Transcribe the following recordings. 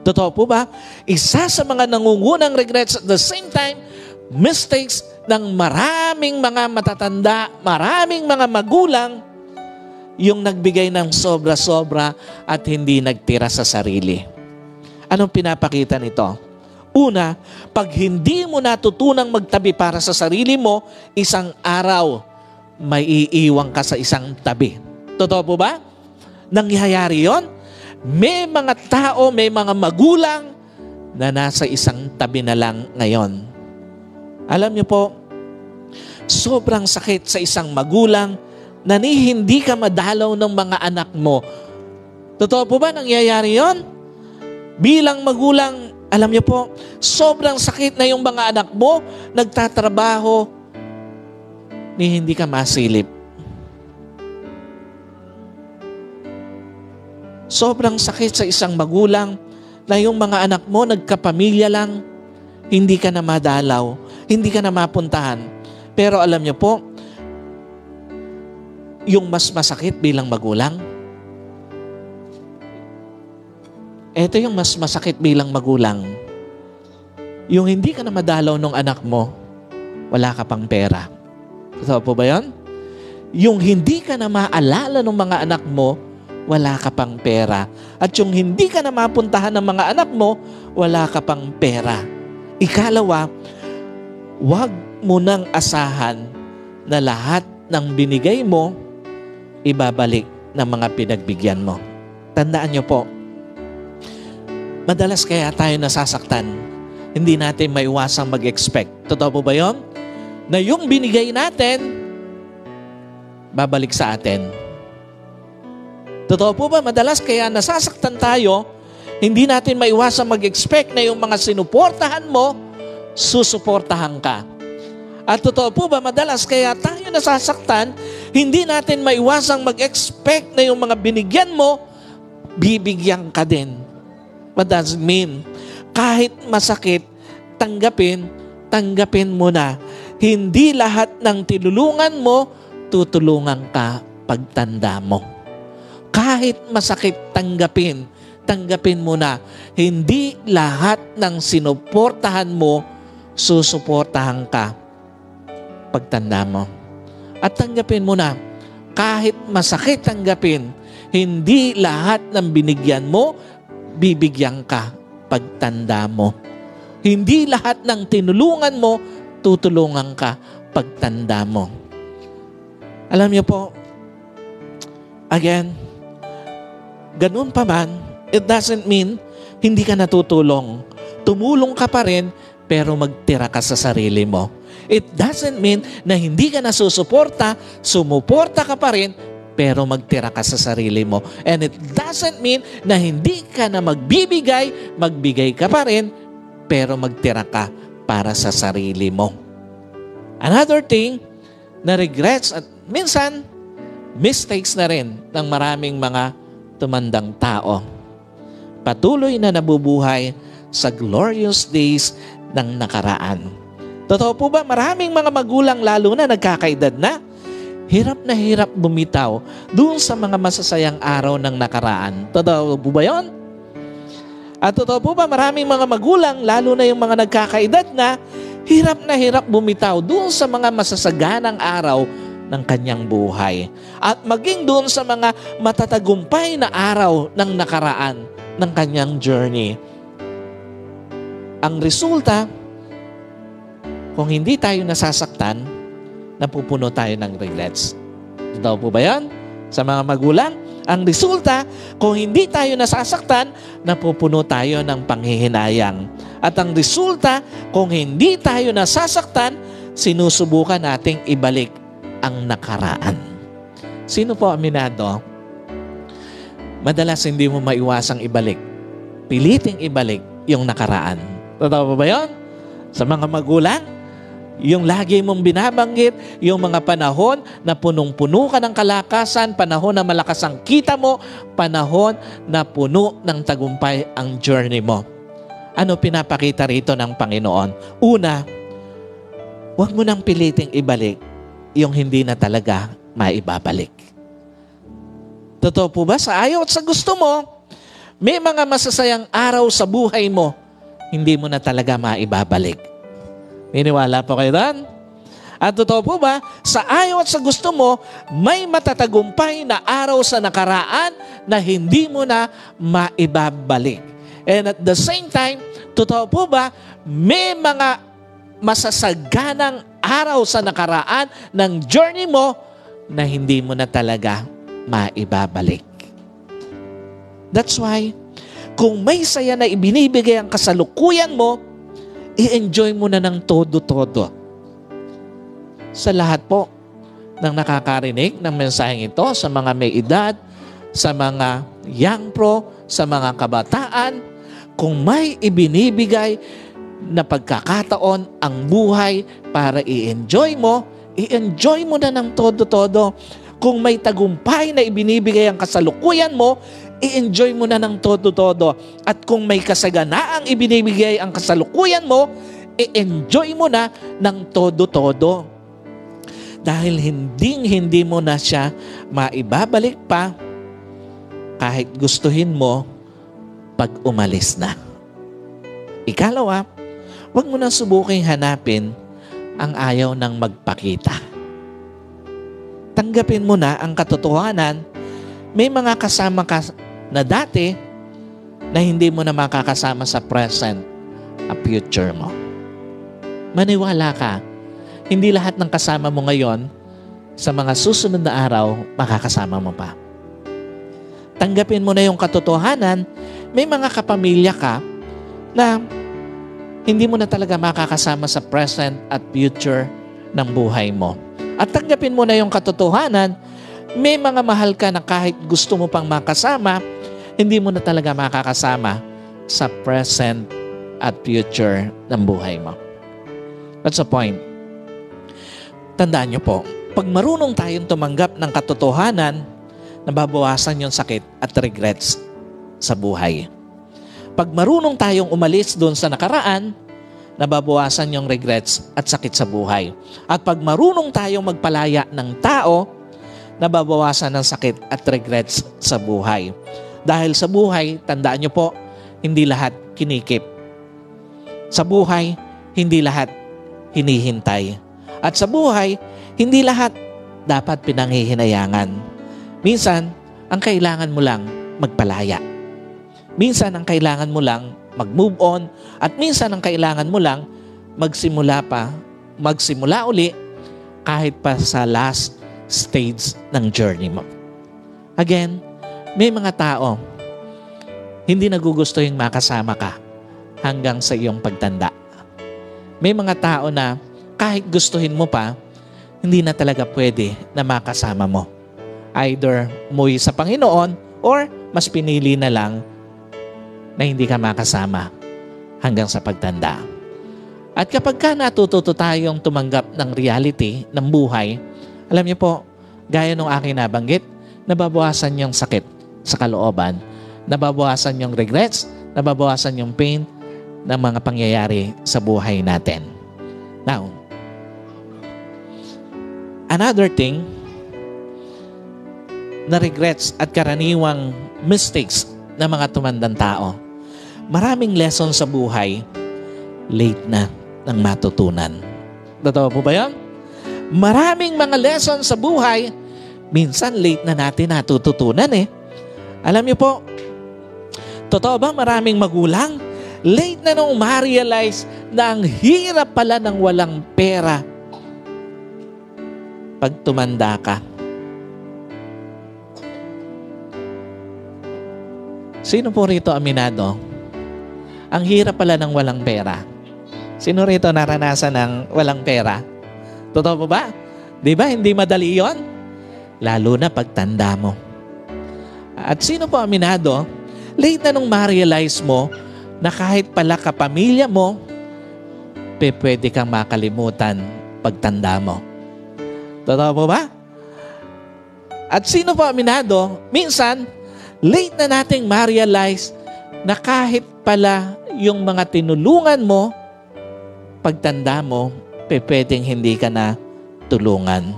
Totoo po ba? Isa sa mga nangungunang regrets at the same time, mistakes ng maraming mga matatanda, maraming mga magulang, yung nagbigay ng sobra-sobra at hindi nagtira sa sarili. Anong pinapakita nito? Una, pag hindi mo natutunang magtabi para sa sarili mo, isang araw, may iiwang ka sa isang tabi. Totoo po ba? Nangyayari yon? May mga tao, may mga magulang na nasa isang tabi na lang ngayon. Alam niyo po, sobrang sakit sa isang magulang na hindi ka madalaw ng mga anak mo. Totoo po ba nangyayari yon? Bilang magulang, alam niyo po, sobrang sakit na yung mga anak mo, nagtatrabaho, ni hindi ka masilip. Sobrang sakit sa isang magulang na yung mga anak mo nagkapamilya lang, hindi ka na madalaw, hindi ka na mapuntahan. Pero alam niyo po, yung mas masakit bilang magulang, ito yung mas masakit bilang magulang. Yung hindi ka na madalaw ng anak mo, wala ka pang pera. Totoo po ba yun? Yung hindi ka na maalala ng mga anak mo, wala ka pang pera. At yung hindi ka na mapuntahan ng mga anak mo, wala ka pang pera. Ikalawa, huwag mo nang asahan na lahat ng binigay mo, ibabalik ng mga pinagbigyan mo. Tandaan niyo po, madalas kaya tayo nasasaktan, hindi natin maiwasang mag-expect. Totoo po ba yun? Na yung binigay natin, babalik sa atin. Totoo po ba? Madalas kaya nasasaktan tayo, hindi natin maiwasang mag-expect na yung mga sinuportahan mo, susuportahan ka. At totoo po ba? Madalas kaya tayo nasasaktan, hindi natin maiwasang mag-expect na yung mga binigyan mo, bibigyan ka din. What does it mean? Kahit masakit, tanggapin mo na. Hindi lahat ng tinulungan mo, tutulungan ka pagtanda mo. Kahit masakit, tanggapin mo na. Hindi lahat ng sinuportahan mo, susuportahan ka pagtanda mo. At tanggapin mo na, kahit masakit tanggapin, hindi lahat ng binigyan mo, bibigyan ka pagtanda mo. Hindi lahat ng tinulungan mo, tutulungan ka pagtanda mo. Alam niyo po, again, ganun pa man, it doesn't mean hindi ka natutulong. Tumulong ka pa rin, pero magtira ka sa sarili mo. It doesn't mean na hindi ka nasusuporta, sumuporta ka pa rin, pero magtira ka sa sarili mo. And it doesn't mean na hindi ka na magbigay ka pa rin, pero magtira ka para sa sarili mo. Another thing na regrets at minsan mistakes na rin ng maraming mga tumandang tao. Patuloy na nabubuhay sa glorious days ng nakaraan. Totoo po ba? Maraming mga magulang lalo na nagkakaedad na, hirap bumitaw doon sa mga masasayang araw ng nakaraan. Totoo po ba yun? At totoo po ba? Maraming mga magulang, lalo na yung mga nagkakaedad na, hirap bumitaw doon sa mga masasaganang araw ng kanyang buhay. At maging doon sa mga matatagumpay na araw ng nakaraan ng kanyang journey. Ang resulta, kung hindi tayo nasasaktan, napupuno tayo ng regrets. Totoo po ba yan? Sa mga magulang, ang resulta, kung hindi tayo nasasaktan, napupuno tayo ng panghihinayang. At ang resulta, kung hindi tayo nasasaktan, sinusubukan nating ibalik ang nakaraan. Sino po aminado? Madalas hindi mo maiwasang ibalik. Piliting ibalik yung nakaraan. Totoo ba yun? Sa mga magulang, yung lagi mong binabanggit, yung mga panahon na punong-puno ka ng kalakasan, panahon na malakas ang kita mo, panahon na puno ng tagumpay ang journey mo. Ano pinapakita rito ng Panginoon? Una, huwag mo nang piliting ibalik yung hindi na talaga maibabalik. Totoo po ba? Sa ayaw at sa gusto mo, May mga masasayang araw sa buhay mo, hindi mo na talaga maibabalik. Niniwala po kayo doon? At totoo po ba, sa ayaw at sa gusto mo, may matatagumpay na araw sa nakaraan na hindi mo na maibabalik. And at the same time, totoo po ba, may mga masasaganang araw sa nakaraan ng journey mo na hindi mo na talaga maibabalik. That's why, kung may saya na ibinibigay ang kasalukuyan mo, i-enjoy mo na ng todo-todo. Sa lahat po ng nakakarinig ng mensaheng ito, sa mga may edad, sa mga young pro, sa mga kabataan, kung may ibinibigay na pagkakataon ang buhay para i-enjoy mo na ng todo-todo. Kung may tagumpay na ibinibigay ang kasalukuyan mo, i-enjoy mo na ng todo-todo. At kung may kasaganaang ibinibigay ang kasalukuyan mo, i-enjoy mo na ng todo-todo. Dahil hindi mo na siya maibabalik pa kahit gustuhin mo pag umalis na. Ikalawa, huwag mo nang subuking hanapin ang ayaw ng magpakita. Tanggapin mo na ang katotohanan, may mga kasama ka na dati na hindi mo na makakasama sa present at future mo. Maniwala ka, hindi lahat ng kasama mo ngayon sa mga susunod na araw, makakasama mo pa. Tanggapin mo na yung katotohanan, may mga kapamilya ka na hindi mo na talaga makakasama sa present at future ng buhay mo. At tanggapin mo na yung katotohanan, may mga mahal ka na kahit gusto mo pang makasama, hindi mo na talaga makakasama sa present at future ng buhay mo. That's the point. Tandaan niyo po, pag marunong tayong tumanggap ng katotohanan, nababawasan yung sakit at regrets sa buhay. Pag marunong tayong umalis doon sa nakaraan, nababawasan yung regrets at sakit sa buhay. At pag marunong tayong magpalaya ng tao, nababawasan ng sakit at regrets sa buhay. Dahil sa buhay, tandaan niyo po, hindi lahat kinikip. Sa buhay, hindi lahat hinihintay. At sa buhay, hindi lahat dapat pinanghihinayangan. Minsan, ang kailangan mo lang magpalaya. Minsan, ang kailangan mo lang mag-move on. At minsan, ang kailangan mo lang magsimula uli kahit pa sa last stage ng journey mo. Again, may mga tao hindi nagugusto yung makasama ka hanggang sa iyong pagtanda. May mga tao na kahit gustuhin mo pa, hindi na talaga pwede na makasama mo. Either umuwi sa Panginoon or mas pinili na lang na hindi ka makasama hanggang sa pagtanda. At kapag ka natututo tayong tumanggap ng reality ng buhay, alam niyo po, gaya nung aking nabanggit, nababawasan yung sakit sa kalooban, nababawasan yung regrets, nababawasan yung pain ng mga pangyayari sa buhay natin. Now, another thing na regrets at karaniwang mistakes ng mga tumandang tao, maraming lessons sa buhay, late na nang matutunan. Totoo po ba yan? Maraming mga lessons sa buhay, minsan late na natin natututunan eh. Alam niyo po, totoo ba maraming magulang, late na nung ma-realize na ang hirap pala ng walang pera pag tumanda ka. Sino po rito aminado? Ang hirap pala ng walang pera. Sino rito naranasan ng walang pera? Totoo po ba? Di ba hindi madali yon? Lalo na pagtanda mo. At sino po aminado? Late na nung ma-realize mo na kahit pala kapamilya mo, pwede kang makalimutan pagtanda mo. Totoo po ba? At sino po aminado? Minsan, late na nating ma-realize na kahit pala yung mga tinulungan mo, pagtanda mo, pwedeng hindi ka na tulungan.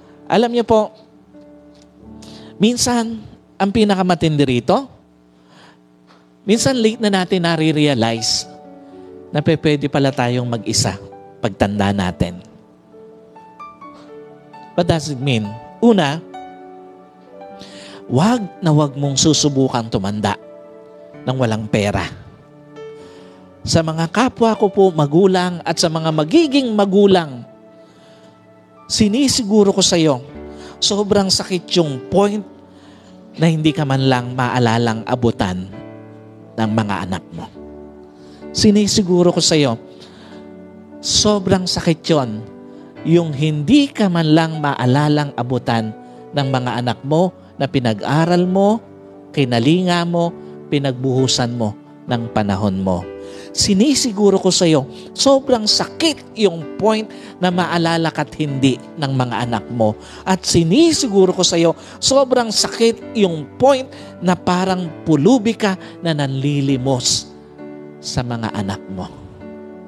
Alam niyo po, minsan, ang pinakamatindi rito, Minsan late na natin nare-realize na pwede pala tayong mag-isa pagtanda natin. What does it mean? Una, wag mong susubukang tumanda ng walang pera. Sa mga kapwa ko po magulang at sa mga magiging magulang, sinisiguro ko sa iyo, sobrang sakit yung point na hindi ka man lang maalalang abutan ng mga anak mo. Sinisiguro ko sa iyo, sobrang sakit yon, yung hindi ka man lang maalalang abutan ng mga anak mo na pinag-aral mo, kinalinga mo, pinagbuhusan mo ng panahon mo. Sinisiguro ko sa iyo, sobrang sakit yung point na maalala ka't hindi ng mga anak mo. At sinisiguro ko sa iyo, sobrang sakit yung point na parang pulubi ka na nanlilimos sa mga anak mo.